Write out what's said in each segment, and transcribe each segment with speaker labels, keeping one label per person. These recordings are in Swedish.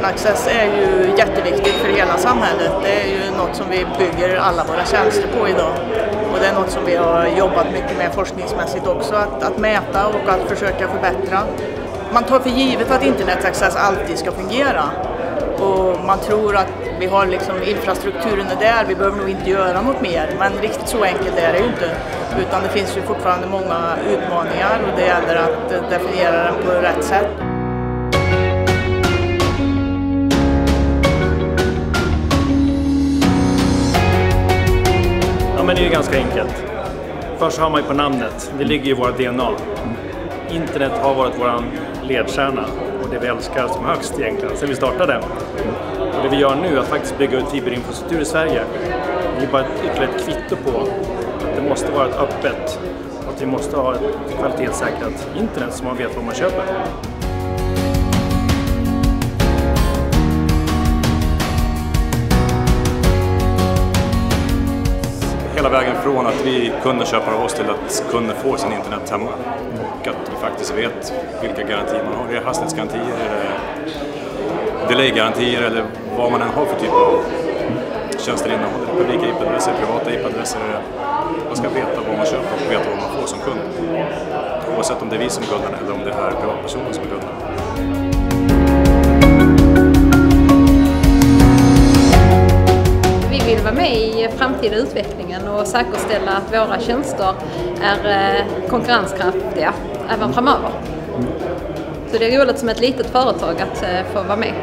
Speaker 1: Access är ju jätteviktigt för hela samhället. Det är ju något som vi bygger alla våra tjänster på idag. Och det är något som vi har jobbat mycket med forskningsmässigt också, att mäta och att försöka förbättra. Man tar för givet att Internet Access alltid ska fungera. Och man tror att vi har liksom infrastrukturen är där, vi behöver nog inte göra något mer. Men riktigt så enkelt är det ju inte. Utan det finns ju fortfarande många utmaningar och det gäller att definiera den på rätt sätt.
Speaker 2: Ja, men det är ju ganska enkelt. Först har man ju på namnet, det ligger i våra DNA. Internet har varit vår ledstjärna och det vi älskar som högst egentligen sen vi startade. Och det vi gör nu är att faktiskt bygga ut fiberinfrastruktur i Sverige. Det är bara ytterligare ett kvitto på att det måste vara ett öppet och att vi måste ha ett kvalitetssäkrat internet som man vet vad man köper.
Speaker 3: Hela vägen från att vi kunder köper av oss till att kunder får sin internet hemma. Och att vi faktiskt vet vilka garantier man har. Är det hastighetsgarantier, delay-garantier eller vad man än har för typ av tjänster innehåller. Publika IP-adresser, privata IP-adresser. Man ska veta vad man köper och veta vad man får som kund. Oavsett om det är vi som är kunderna eller om det är privatpersoner som är kunderna.
Speaker 4: Vi vill vara med i framtida utvecklingen och säkerställa att våra tjänster är konkurrenskraftiga även framöver. Så det är roligt som ett litet företag att få vara med.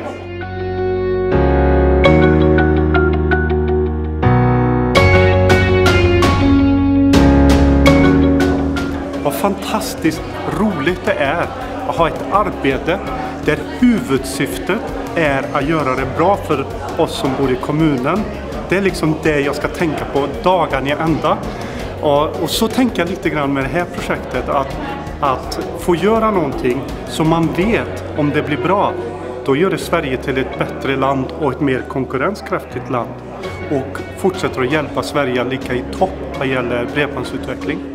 Speaker 5: Vad fantastiskt roligt det är att ha ett arbete där huvudsyftet är att göra det bra för oss som bor i kommunen. Det är liksom det jag ska tänka på dagen i ända. Och så tänker jag lite grann med det här projektet att få göra någonting som man vet om det blir bra. Då gör det Sverige till ett bättre land och ett mer konkurrenskraftigt land. Och fortsätter att hjälpa Sverige att ligga i topp vad gäller bredbandsutveckling.